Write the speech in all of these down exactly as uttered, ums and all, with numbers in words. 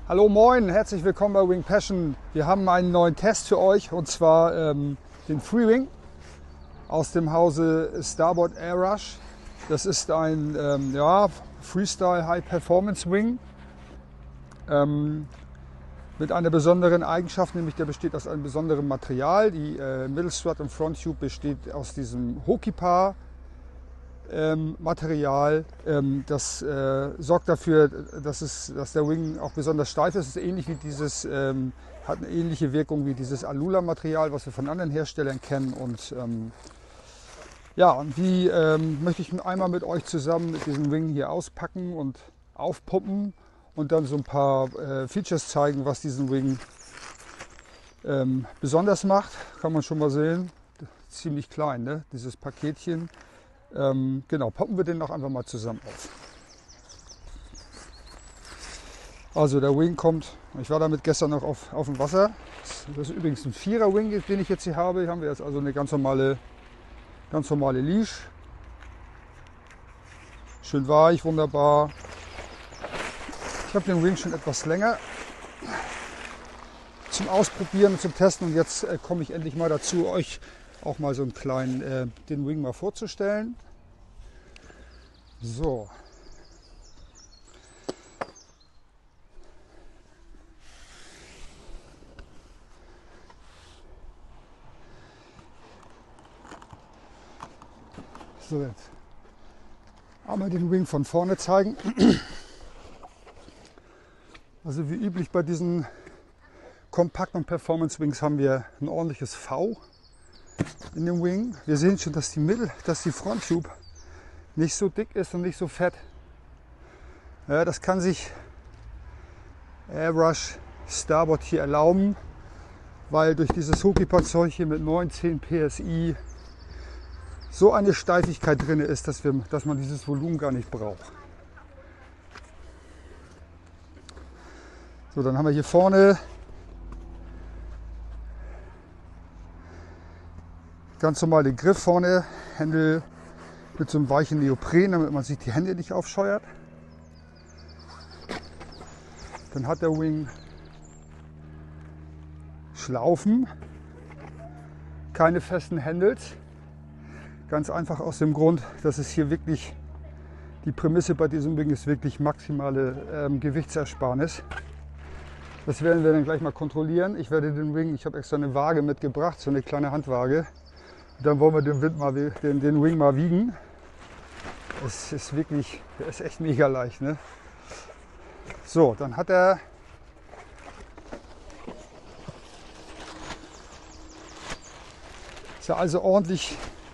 Hallo, moin, herzlich willkommen bei Wing Passion. Wir haben einen neuen Test für euch und zwar ähm, den Freewing aus dem Hause Starboard Airrush. Das ist ein ähm, ja, Freestyle High Performance Wing ähm, mit einer besonderen Eigenschaft, nämlich der besteht aus einem besonderen Material. Die äh, Middle Strut und Front Tube besteht aus diesem Hokipa Ähm, Material. Ähm, das äh, sorgt dafür, dass, es, dass der Wing auch besonders steif ist. Es ist ähnlich wie dieses, ähm, hat eine ähnliche Wirkung wie dieses Alula-Material, was wir von anderen Herstellern kennen. Und ähm, ja, und die ähm, möchte ich einmal mit euch zusammen mit diesem Wing hier auspacken und aufpumpen und dann so ein paar äh, Features zeigen, was diesen Wing ähm, besonders macht. Kann man schon mal sehen. Ziemlich klein, ne? Dieses Paketchen. Ähm, genau, poppen wir den noch einfach mal zusammen auf. Also der Wing kommt, ich war damit gestern noch auf, auf dem Wasser. Das ist übrigens ein Vierer Wing, den ich jetzt hier habe. Hier haben wir jetzt also eine ganz normale, ganz normale Leash. Schön weich, wunderbar. Ich habe den Wing schon etwas länger zum Ausprobieren und zum Testen und jetzt äh, komme ich endlich mal dazu, euch auch mal so einen kleinen, äh, den Wing mal vorzustellen. So. So, jetzt einmal den Wing von vorne zeigen. Also wie üblich bei diesen Kompakt- und Performance-Wings haben wir ein ordentliches V in dem Wing. Wir sehen schon, dass die Mittel, dass die Front Tube nicht so dick ist und nicht so fett. Ja, das kann sich Airrush Starboard hier erlauben, weil durch dieses Hokipa-Zeug hier mit neun, zehn P S I so eine Steifigkeit drin ist, dass, wir, dass man dieses Volumen gar nicht braucht. So, dann haben wir hier vorne ganz normal den Griff vorne, Händel mit so einem weichen Neopren, damit man sich die Hände nicht aufscheuert. Dann hat der Wing Schlaufen, keine festen Handles. Ganz einfach aus dem Grund, dass es hier wirklich, die Prämisse bei diesem Wing ist wirklich maximale ähm, Gewichtsersparnis. Das werden wir dann gleich mal kontrollieren. Ich werde den Wing, ich habe extra eine Waage mitgebracht, so eine kleine Handwaage. Dann wollen wir den, Wind mal, den, den Wing mal wiegen. Es ist wirklich, der ist echt mega leicht, ne? So, dann hat er ist er also ordentlich,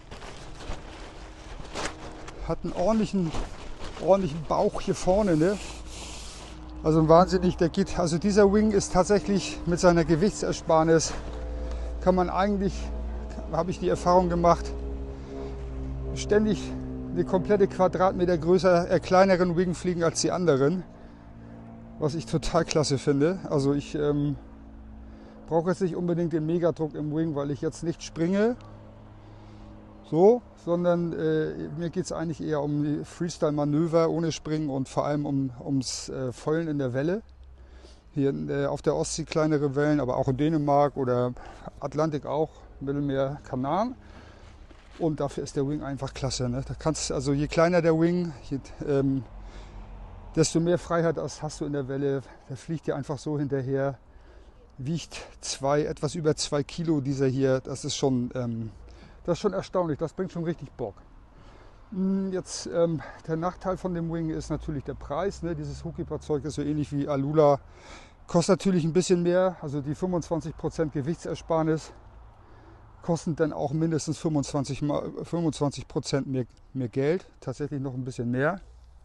hat einen ordentlichen, ordentlichen Bauch hier vorne, ne? Also ein wahnsinnig, der geht, also dieser Wing ist tatsächlich mit seiner Gewichtsersparnis, kann man eigentlich, habe ich die Erfahrung gemacht, ständig eine komplette Quadratmeter größer, äh, kleineren Wing fliegen als die anderen, was ich total klasse finde. Also ich ähm, brauche jetzt nicht unbedingt den Megadruck im Wing, weil ich jetzt nicht springe, so, sondern äh, mir geht es eigentlich eher um die Freestyle-Manöver ohne Springen und vor allem um, ums äh, Vollen in der Welle. Hier äh, auf der Ostsee kleinere Wellen, aber auch in Dänemark oder Atlantik auch, Mittelmeer, Kanal. Und dafür ist der Wing einfach klasse. Ne? Da kannst, also je kleiner der Wing, je, ähm, desto mehr Freiheit hast du in der Welle. Der fliegt dir einfach so hinterher. Wiegt zwei, etwas über zwei Kilo dieser hier. Das ist schon, ähm, das ist schon erstaunlich. Das bringt schon richtig Bock. Jetzt ähm, der Nachteil von dem Wing ist natürlich der Preis. Ne? Dieses Hokipa-Zeug ist so ähnlich wie Alula. Kostet natürlich ein bisschen mehr. Also die fünfundzwanzig Prozent Gewichtsersparnis kosten dann auch mindestens fünfundzwanzig Prozent mehr, mehr Geld, tatsächlich noch ein bisschen mehr.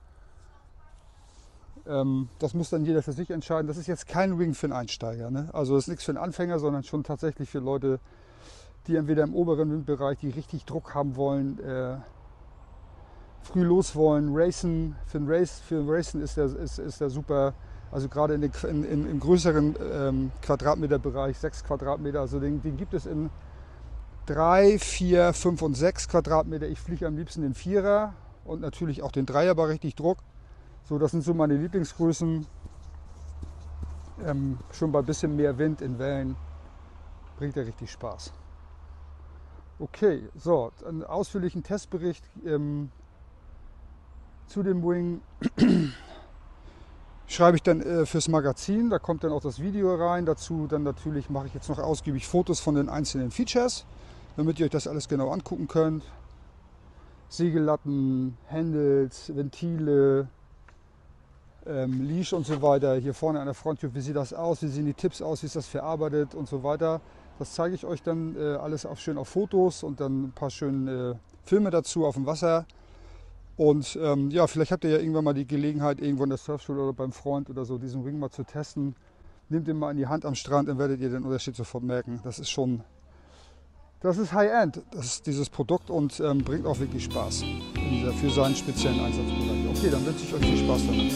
Ähm, das muss dann jeder für sich entscheiden. Das ist jetzt kein Wing für einen Einsteiger. Ne? Also das ist nichts für einen Anfänger, sondern schon tatsächlich für Leute, die entweder im oberen Windbereich, die richtig Druck haben wollen, äh, früh los wollen, racen. Für ein Race, für ein Racen ist der, ist, ist der super. Also gerade in den, in, in, im größeren ähm, Quadratmeterbereich, sechs Quadratmeter, also den, den gibt es in drei, vier, fünf und sechs Quadratmeter. Ich fliege am liebsten den Vierer und natürlich auch den Dreier bei richtig Druck. So, das sind so meine Lieblingsgrößen. ähm, schon bei ein bisschen mehr Wind in Wellen bringt er richtig Spaß. Okay, so, einen ausführlichen Testbericht ähm, zu dem Wing schreibe ich dann äh, fürs Magazin. Da kommt dann auch das Video rein. Dazu dann natürlich mache ich jetzt noch ausgiebig Fotos von den einzelnen Features, damit ihr euch das alles genau angucken könnt. Segellatten, Handles, Ventile, ähm, Leash und so weiter. Hier vorne an der Fronttür, wie sieht das aus, wie sehen die Tipps aus, wie ist das verarbeitet und so weiter. Das zeige ich euch dann äh, alles auch schön auf Fotos und dann ein paar schöne äh, Filme dazu auf dem Wasser. Und ähm, ja, vielleicht habt ihr ja irgendwann mal die Gelegenheit, irgendwo in der Surfschule oder beim Freund oder so, diesen Ring mal zu testen. Nehmt ihn mal in die Hand am Strand, dann werdet ihr den Unterschied sofort merken. Das ist schon, das ist High-End, das ist dieses Produkt und ähm, bringt auch wirklich Spaß in dieser, für seinen speziellen Einsatzbereich. Okay, dann wünsche ich euch viel Spaß damit.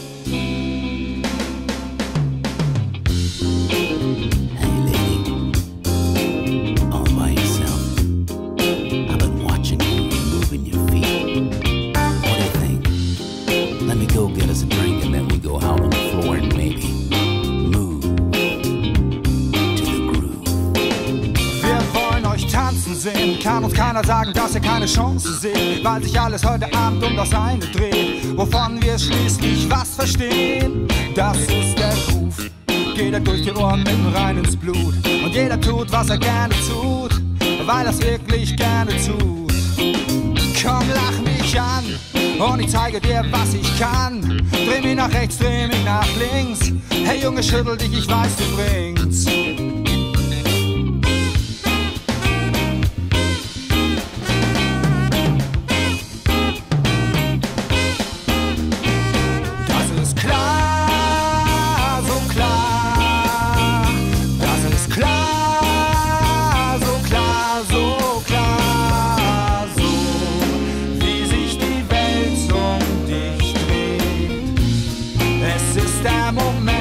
Go get us a drink and then we go out on the floor and maybe move to the groove. Wir wollen euch tanzen sehen, kann uns keiner sagen, dass ihr keine Chance seht, weil sich alles heute Abend um das eine dreht, wovon wir schließlich was verstehen. Das ist der Groove, geht er durch die Ohren mitten rein ins Blut und jeder tut, was er gerne tut, weil er es wirklich gerne tut. Komm, lach mich an und ich zeige dir, was ich kann. Dreh mich nach rechts, dreh mich nach links. Hey Junge, schüttel dich, ich weiß, du bringst. Das ist klar, so klar. Das ist klar, so klar, so klar. Der Moment.